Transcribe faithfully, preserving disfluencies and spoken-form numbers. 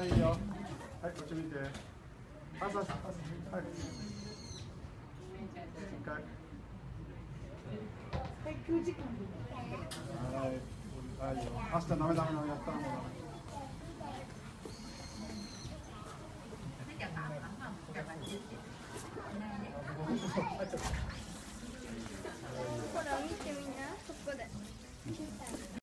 はい、いいよ。はい、こっち見て。朝、朝、はい。一回。はい、はいよ。明日ダメダメダメやったの。